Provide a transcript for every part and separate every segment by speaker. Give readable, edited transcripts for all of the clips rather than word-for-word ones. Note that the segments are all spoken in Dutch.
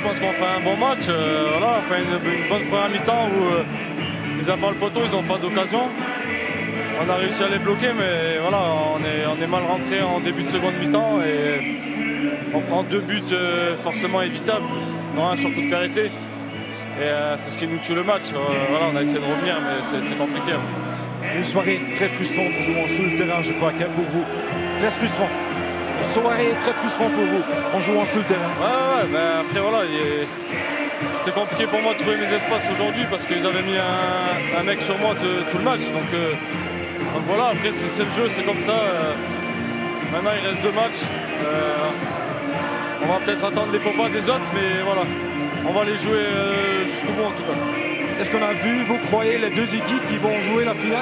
Speaker 1: pense qu'on fait un bon match. Voilà, on fait une bonne première mi-temps où ils n'ont pas le poteau, ils n'ont pas d'occasion. On a réussi à les bloquer, mais voilà, on est mal rentré en début de seconde mi-temps et on prend 2 buts forcément évitables, dont un sur coup de pied arrêté. Et c'est ce qui nous tue le match. Voilà, on a essayé de revenir, mais c'est compliqué.
Speaker 2: Une soirée très frustrante en jouant sur le terrain, je crois, pour vous. Très frustrant. Une soirée très frustrante pour vous en jouant sur le terrain.
Speaker 1: Ouais, mais après voilà, c'était compliqué pour moi de trouver mes espaces aujourd'hui parce qu'ils avaient mis un mec sur moi tout le match. Donc voilà, après c'est le jeu, c'est comme ça. Maintenant il reste 2 matchs. On va peut-être attendre des faux pas des autres, mais voilà, on va les jouer jusqu'au bout en tout cas.
Speaker 2: Est-ce qu'on a vu, vous croyez, les 2 équipes qui vont jouer la finale?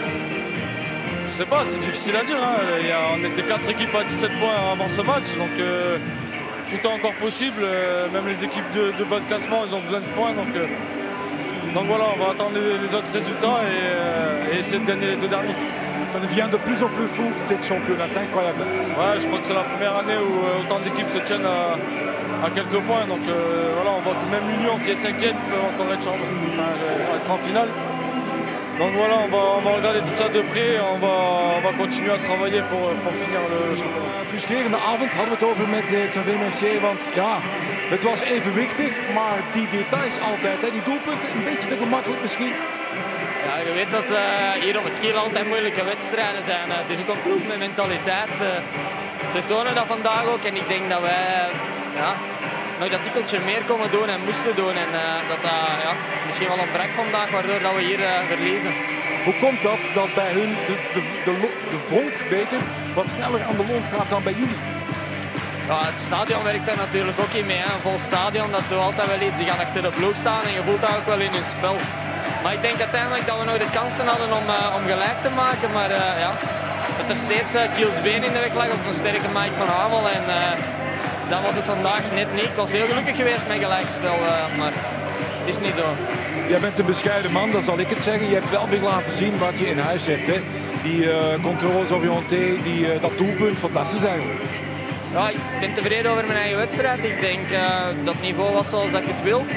Speaker 1: Je sais pas, c'est difficile à dire. Hein. On était 4 équipes à 17 points avant ce match, donc tout est encore possible. Même les équipes de bas de classement, ils ont besoin de points. Donc voilà, on va attendre les autres résultats et essayer de gagner les 2 derniers.
Speaker 2: Ça devient de plus en plus fou, cette championnat, c'est incroyable.
Speaker 1: Ouais, je crois que c'est la première année où autant d'équipes se tiennent à quelques points. Donc voilà, on voit que même l'Union qui est 5e peut encore être en finale. Donc voilà, on va regarder tout ça de près et on va continuer à travailler pour finir le championnat.
Speaker 2: Frustrerende avond hadden we het over met Xavier Mercier, want ja, het was evenwichtig, maar die details altijd, hè, die doelpunten, een beetje te gemakkelijk misschien.
Speaker 3: Ja, je weet dat hier op het Kiel altijd moeilijke wedstrijden zijn. Het is ook een ploeg met mentaliteit. Ze tonen dat vandaag ook en ik denk dat wij nog dat tikkeltje meer komen doen en moesten doen. En dat misschien wel ontbrak vandaag, waardoor dat we hier verliezen.
Speaker 2: Hoe komt dat bij hun de vonk beter wat sneller aan de mond gaat dan bij jullie?
Speaker 3: Ja, het stadion werkt daar natuurlijk ook in mee. Hè. Een vol stadion, dat doet altijd wel iets. Die gaan achter de ploeg staan en je voelt dat ook wel in hun spel. Maar ik denk uiteindelijk dat we nog de kansen hadden om gelijk te maken. Maar dat er steeds Kiels been in de weg lag op een sterke Mike van Hamel. En dat was het vandaag net niet. Ik was heel gelukkig geweest met gelijkspel, maar het is niet zo.
Speaker 2: Jij bent een bescheiden man, dat zal ik het zeggen. Je hebt wel weer laten zien wat je in huis hebt. Hè? Die controles orienté, dat doelpunt, fantastisch eigenlijk.
Speaker 3: Ja, ik ben tevreden over mijn eigen wedstrijd. Ik denk dat het niveau was zoals dat ik het wil.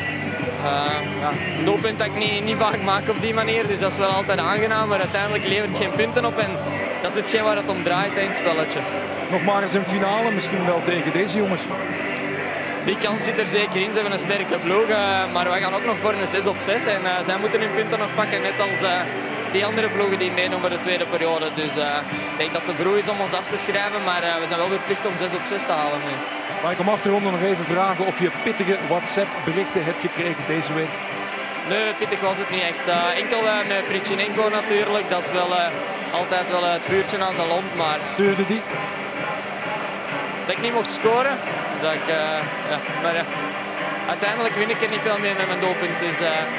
Speaker 3: Een doelpunt dat ik niet vaak maak op die manier, dus dat is wel altijd aangenaam. Maar uiteindelijk levert het geen punten op en dat is hetgeen waar het om draait in het spelletje.
Speaker 2: Nog maar eens een finale, misschien wel tegen deze jongens.
Speaker 3: Die kans zit er zeker in. Ze hebben een sterke ploeg, maar wij gaan ook nog voor een 6 op 6. En zij moeten hun punten nog pakken, net als die andere ploegen die meedoen voor de tweede periode. Dus ik denk dat het te vroeg is om ons af te schrijven, maar we zijn wel verplicht om 6 op 6 te halen nu.
Speaker 2: Mag ik om af te ronden nog even vragen of je pittige WhatsApp-berichten hebt gekregen deze week?
Speaker 3: Nee, pittig was het niet echt. Enkel met Prichinenko natuurlijk, dat is wel altijd wel het vuurtje aan de lont. Maar
Speaker 2: stuurde die?
Speaker 3: Dat ik niet mocht scoren. Maar uiteindelijk win ik er niet veel mee met mijn doelpunt. Dus,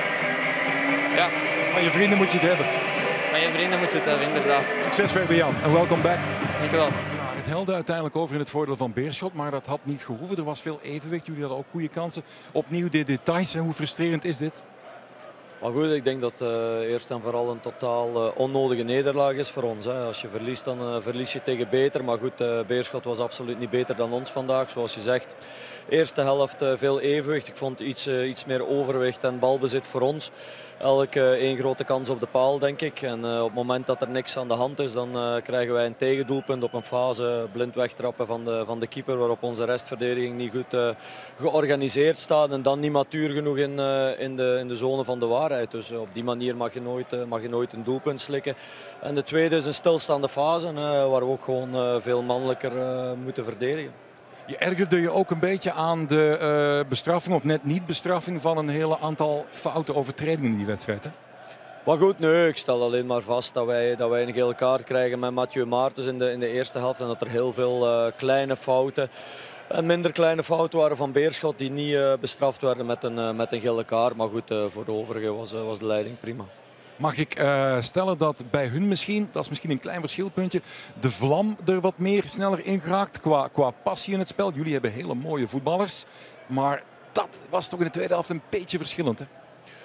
Speaker 2: Van je vrienden moet je het hebben.
Speaker 3: Van je vrienden moet je het hebben, inderdaad.
Speaker 2: Succes verder, Jan. En welkom back.
Speaker 3: Dank je wel.
Speaker 2: Het helde uiteindelijk over in het voordeel van Beerschot, maar dat had niet gehoeven. Er was veel evenwicht. Jullie hadden ook goede kansen. Opnieuw de details. En hoe frustrerend is dit?
Speaker 4: Maar goed, ik denk dat eerst en vooral een totaal onnodige nederlaag is voor ons. Hè. Als je verliest, dan verlies je tegen beter. Maar goed, Beerschot was absoluut niet beter dan ons vandaag, zoals je zegt. Eerste helft veel evenwicht. Ik vond iets meer overwicht en balbezit voor ons. Elke één grote kans op de paal, denk ik. En op het moment dat er niks aan de hand is, dan krijgen wij een tegendoelpunt op een fase. Blind wegtrappen van de keeper, waarop onze restverdediging niet goed georganiseerd staat. En dan niet matuur genoeg in de zone van de waarheid. Dus op die manier mag je nooit een doelpunt slikken. En de tweede is een stilstaande fase, waar we ook gewoon veel mannelijker moeten verdedigen.
Speaker 2: Je ergerde je ook een beetje aan de bestraffing, of net niet bestraffing, van een hele aantal foute overtredingen in die wedstrijd, hè?
Speaker 4: Maar goed, nee, ik stel alleen maar vast dat wij een gele kaart krijgen met Mathieu Maartens in de eerste helft. En dat er heel veel kleine fouten en minder kleine fouten waren van Beerschot die niet bestraft werden met een gele kaart. Maar goed, voor de overige was de leiding prima.
Speaker 2: Mag ik stellen dat bij hun misschien, dat is misschien een klein verschilpuntje, de vlam er wat meer sneller in geraakt qua passie in het spel. Jullie hebben hele mooie voetballers, maar dat was toch in de tweede helft een beetje verschillend, hè?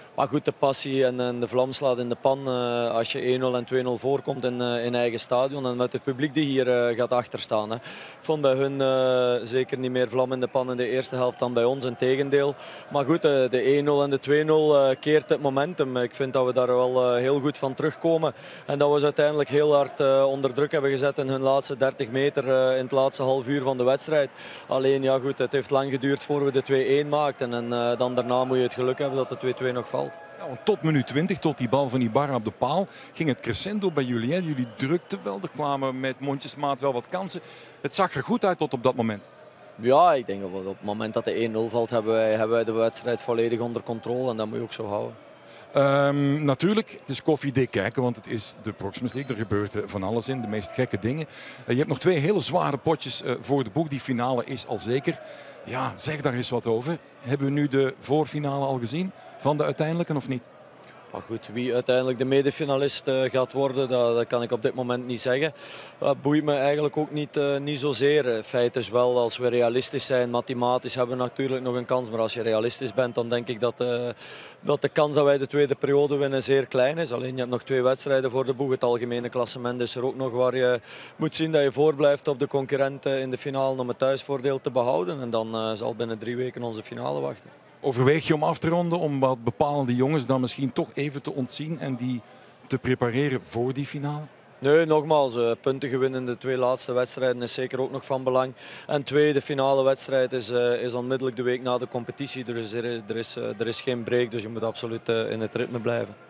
Speaker 4: Maar goed, de passie en de vlam slaat in de pan als je 1-0 en 2-0 voorkomt in eigen stadion en met het publiek die hier gaat achterstaan. Hè. Ik vond bij hun zeker niet meer vlam in de pan in de eerste helft dan bij ons, integendeel. Maar goed, de 1-0 en de 2-0 keert het momentum. Ik vind dat we daar wel heel goed van terugkomen en dat we ze uiteindelijk heel hard onder druk hebben gezet in hun laatste 30 meter in het laatste half uur van de wedstrijd. Alleen ja goed, het heeft lang geduurd voor we de 2-1 maakten en dan daarna moet je het geluk hebben dat de 2-2 nog valt.
Speaker 2: Ja, want tot minuut 20, tot die bal van Ibarra op de paal, ging het crescendo bij jullie. Hè? Jullie drukten wel, er kwamen met mondjesmaat wel wat kansen. Het zag er goed uit tot op dat moment.
Speaker 4: Ja, ik denk dat op het moment dat de 1-0 valt, hebben wij de wedstrijd volledig onder controle en dat moet je ook zo houden.
Speaker 2: Natuurlijk, het is koffiedik kijken, want het is de Proximus League. Er gebeurt van alles in, de meest gekke dingen. Je hebt nog 2 hele zware potjes voor de boeg. Die finale is al zeker. Ja, zeg daar eens wat over. Hebben we nu de voorfinale al gezien van de uiteindelijke of niet?
Speaker 4: Maar goed, wie uiteindelijk de medefinalist gaat worden, dat kan ik op dit moment niet zeggen. Dat boeit me eigenlijk ook niet zozeer. Het feit is wel, als we realistisch zijn, mathematisch hebben we natuurlijk nog een kans. Maar als je realistisch bent, dan denk ik dat de kans dat wij de tweede periode winnen zeer klein is. Alleen je hebt nog 2 wedstrijden voor de boeg. Het algemene klassement is er ook nog waar je moet zien dat je voorblijft op de concurrenten in de finale om het thuisvoordeel te behouden. En dan zal binnen 3 weken onze finale wachten.
Speaker 2: Overweeg je om af te ronden, om wat bepalende jongens dan misschien toch even te ontzien en die te prepareren voor die finale?
Speaker 4: Nee, nogmaals, punten gewinnen in de 2 laatste wedstrijden is zeker ook nog van belang. En 2, de finale wedstrijd is onmiddellijk de week na de competitie. Dus er is geen break, dus je moet absoluut in het ritme blijven.